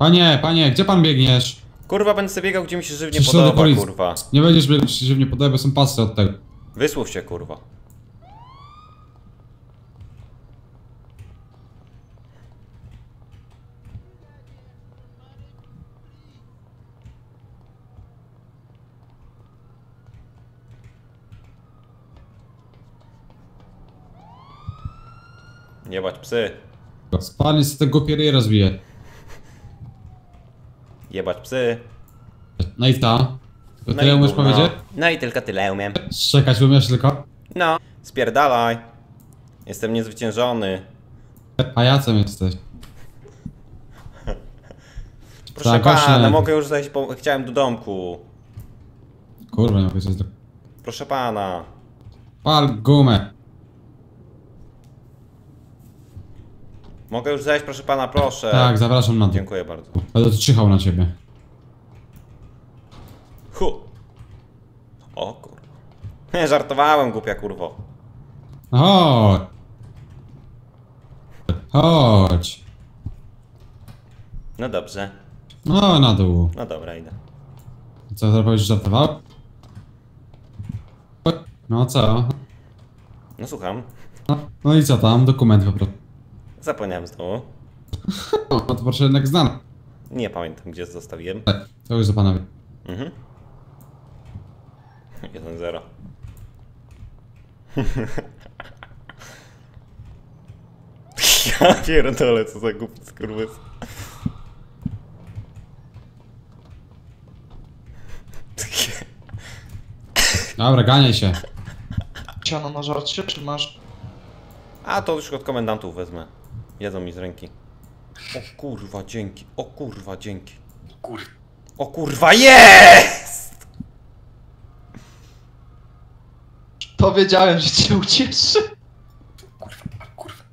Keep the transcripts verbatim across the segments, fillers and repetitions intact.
Panie, panie, gdzie pan biegniesz? Kurwa, będę sobie biegał, gdzie mi się żywnie Przyszedł do podoba, policji. kurwa. Nie będziesz biegł, gdzie się żywnie podoba, bo są pasy od tego. Wysłów się, kurwa. Jebać psy. Spalnie z tego piery rozbije. Jebać psy. No i ta. To No tyle i umiesz gówno. powiedzieć? No i tylko tyle umiem. Szczekać umiesz tylko? No, spierdalaj. Jestem niezwyciężony. A ja co jesteś? Proszę Tak, właśnie. pana, mogę już zejść, po... chciałem do domku. Kurwa, nie mogę coś do... Proszę pana. Pal gumę. Mogę już zejść, proszę pana, proszę. Tak, zapraszam na to. Dziękuję bardzo. Będę tu czyhał na ciebie. Hu. O kurwa. Nie, żartowałem, głupia kurwo. Chodź. Chodź. No dobrze. No, na dół. No dobra, idę. Co, teraz powiesz, że żartował? No co? No słucham. No, no i co tam? Dokument po prostu. Zapomniałem znowu. No to proszę jednak znam. Nie pamiętam, gdzie zostawiłem. To już za panowie. Mhm. jeden zero. Ja pierdolę, co za głupi skurwys. Dobra, ganiaj się. Siano na żarcie, czy masz? A to już od komendantów wezmę. Jedzą mi z ręki. O kurwa, dzięki. O kurwa, dzięki. Kur... O kurwa, jest! Powiedziałem, że cię ucieszy. Kurwa, kurwa.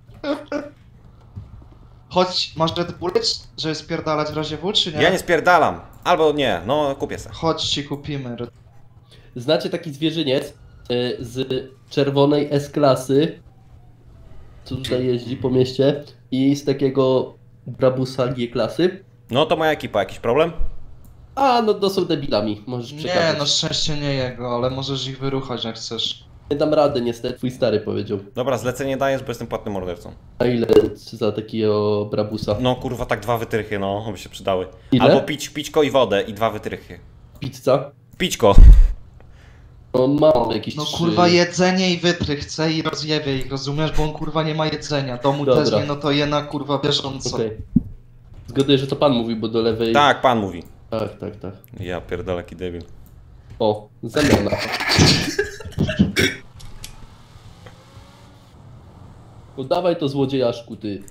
Chodź, masz Red Bullet, żeby spierdalać w razie W, czy nie? Ja nie spierdalam. Albo nie, no kupię se. Chodź, ci kupimy. Red... Znacie taki zwierzyniec y, z czerwonej S-klasy, co tutaj jeździ po mieście, i z takiego Brabusa G-klasy? No to moja ekipa, jakiś problem? A, no to są debilami, możesz Nie, przekazać. no szczęście nie jego, ale możesz ich wyruchać jak chcesz. Nie dam rady niestety, twój stary powiedział. Dobra, zlecenie dajesz, bo jestem płatnym mordercą. A ile za takiego Brabusa? No kurwa, tak dwa wytrychy, no, by się przydały. Ile? Albo pić, pićko i wodę i dwa wytrychy. Pizza? Pićko. No mam jakieś No trzy... kurwa jedzenie i wytrych chce i rozjebie ich, rozumiesz? Bo on kurwa nie ma jedzenia. Domu Dobra. też nie, no to je na kurwa bieżąco. Okej. Zgaduję, że to pan mówi, bo do lewej... Tak, pan mówi. Tak, tak, tak. Ja pierdolę, jaki debil. O, zamiana. No dawaj to złodziejaszku, ty.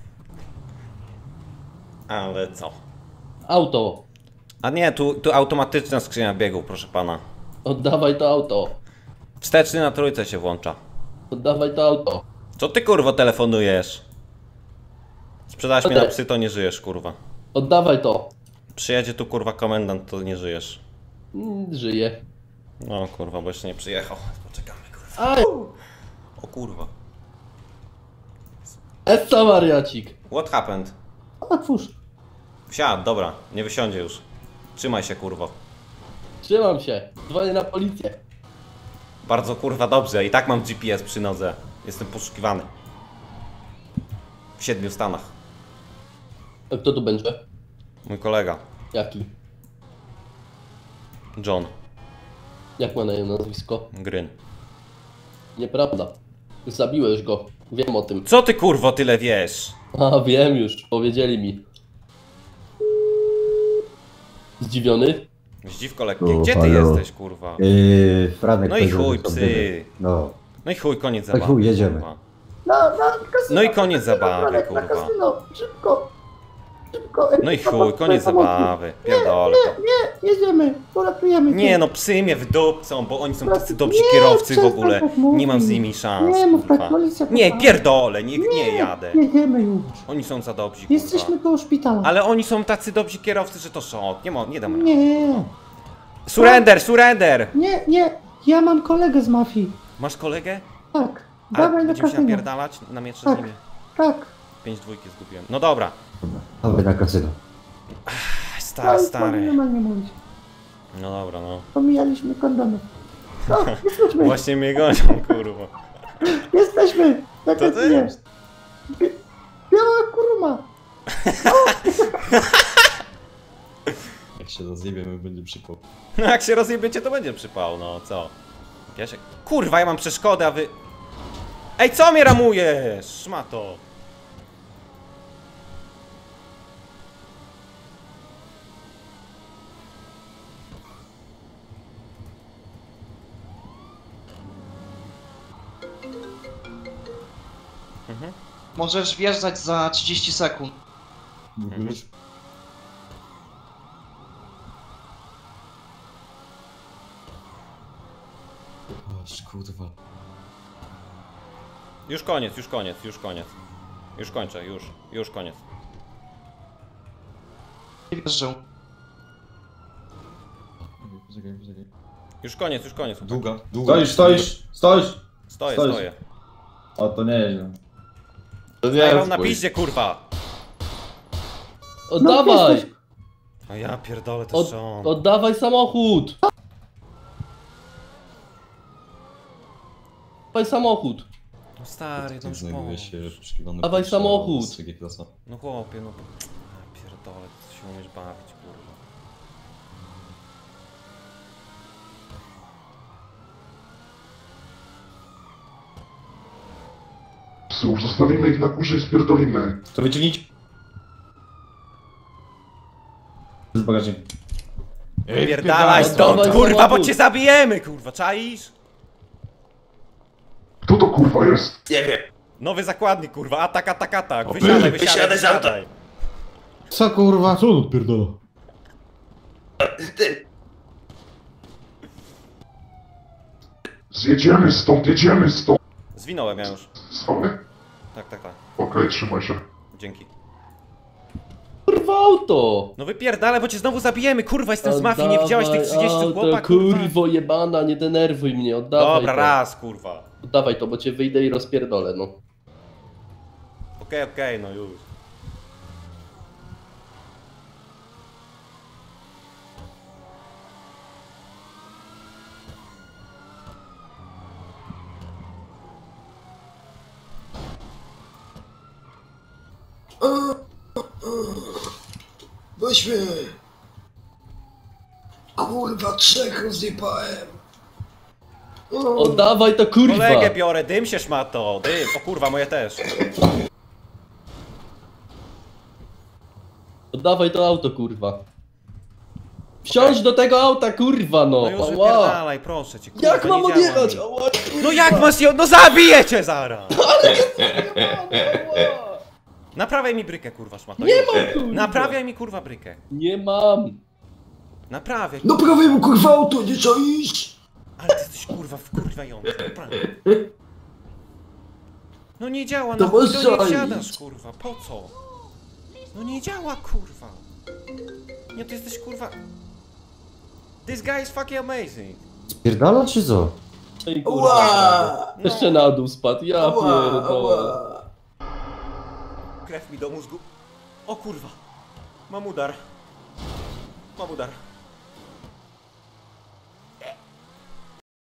Ale co? Auto. A nie, tu, tu automatyczna skrzynia biegów, proszę pana. Oddawaj to auto. Wsteczny na trójce się włącza. Oddawaj to auto. Co ty kurwo telefonujesz? Sprzedałaś mnie na Okej. psy, to nie żyjesz, kurwa. Oddawaj to. Przyjedzie tu kurwa komendant, to nie żyjesz. Mm, żyję. No kurwa, bo jeszcze nie przyjechał. Poczekamy, kurwa. Aj! O kurwa. Essa wariacik. What happened? Otwórz. Wsiadł, dobra, nie wysiądzie już. Trzymaj się, kurwo. Trzymam się. Dzwonię na policję. Bardzo kurwa dobrze, i tak mam G P S przy nodze. Jestem poszukiwany. W siedmiu stanach. A kto tu będzie? Mój kolega, Jaki? John Jak ma na imię nazwisko? Gryn. Nieprawda. Zabiłeś go. Wiem o tym. Co ty kurwo tyle wiesz? A, wiem już. Powiedzieli mi. Zdziwiony? Zdziwko lekkie, O, gdzie ty halo. jesteś, kurwa? Yy, Franek No i powiedział, chuj, że są psy. dymy. No. No i chuj, koniec Tak, zabawy. chuj, jedziemy. kurwa. No, no, kasyno, No i koniec kasyno, zabawy, Franek, kurwa. Na kasyno, szybko. Szybko. No i ekipa chuj, pomocy, koniec pomocy. zabawy. Pierdolę to. Nie, nie, jedziemy, uratujemy Nie cię. no, psy mnie wdupcą, bo oni są Proszę, tacy dobrzy nie, kierowcy w przestań ogóle. tak mówić. Nie mam z nimi szans, Nie mów tak, kurwa. policja Nie, popada. pierdolę, nie, nie jadę. Jedziemy już. Oni są za dobrzy, kurwa. Jesteśmy koło szpitala. Ale oni są tacy dobrzy kierowcy, że to szok. Nie, mo nie dam rady. Nie, Surrender, surrender! nie, nie. Ja mam kolegę z mafii. Masz kolegę? Tak. Ale Dawaj na będziemy się kasyno. napierdalać na miecze z Tak. nimi. Tak. Pięć dwójki zgubiłem. No dobra. Dawaj na kasyno. stary, Ale stary. normalnie mówić. No dobra, no. Pomijaliśmy kondomy. No, jesteśmy. Właśnie mnie gonią, kurwa. Jesteśmy. Tak To jak ty? nie. Bi- Biała kuruma. Jak się rozjebiemy, będzie przypał. No jak się rozjebiecie, to będzie przypał, no co? Piesek? Kurwa, ja mam przeszkodę, a wy... Ej, co mnie ramujesz? Szmato. Możesz wjeżdżać za trzydzieści sekund. Mówisz? Aż kurwa. Już koniec, już koniec, już koniec. Już kończę, już, już koniec. Nie wjeżdżał. Poczekaj, poczekaj. Już koniec, już koniec. Długa, długa. Stoisz, stoisz, stoisz! Stoję, Stoisz. stoję. O, to nieźle. To Zajmą na piździe, kurwa! Oddawaj! jesteś- No ja pierdolę to Od, są. oddawaj samochód! Oddawaj samochód! No stary, no Tak już znajduje pomóż. się poszukiwany Dawaj Porsche samochód. z G klasa. No chłopie, no... Ja pierdolę, ty się umiesz bawić, kurwa. Psów, zostawimy ich na górze i spierdolimy. To wyciągnijcie. Z bagażnika. Pierdalaj stąd, Dawaj kurwa, bo samochód. cię zabijemy, kurwa, czaisz? Kto to kurwa jest? Nie wiem. Nowy zakładnik, kurwa, atak, atak, atak. Wysiadaj, wysiadaj, wysiadaj. Co kurwa? Co on odpierdala? Zjedziemy stąd, jedziemy stąd. Zwinąłem ja już. Stony? Tak, tak, tak. Okej, trzymaj się. Dzięki. Kurwa auto! No wypierdalaj, bo cię znowu zabijemy, kurwa, jestem z mafii, nie widziałeś tych Oddawaj trzydziestu auto, chłopak, kurwa? kurwo jebana, nie denerwuj mnie, oddawaj Dobra, to. raz, kurwa. Oddawaj to, bo cię wyjdę i rozpierdolę, no. Okej, okej, no już. Weźmy! Kurwa, trzech rozjebałem! Oddawaj to, kurwa! Kolegę biorę, dym się szmato, dym. O kurwa, moje też. Oddawaj to auto, kurwa. Wsiądź do tego auta, kurwa, no! No już Ała. wypierdalaj, proszę cię, kurwa, Jak mam nie działa odjechać? mi. Ała, kurwa. No jak masz ją, no zabiję cię zaraz! Ała. Naprawiaj mi brykę, kurwa, szmato. Nie już. mam, kurwa! Naprawiaj mi, kurwa, brykę. Nie mam! Naprawiaj. No prawie mu kurwa auto, nie czaisz? Ale ty jesteś, kurwa, wkurwiający, naprawdę. No nie działa, To no chuj, masz to nie zajęć. wsiadasz, kurwa, po co? No nie działa, kurwa. Nie, ty jesteś, kurwa... This guy is fucking amazing. Spierdala czy co? Ej, kurwa. Ła! Jeszcze na dół spadł, ja Ała, pierdolę. ała. Krew mi do mózgu. O kurwa. Mam udar. Mam udar.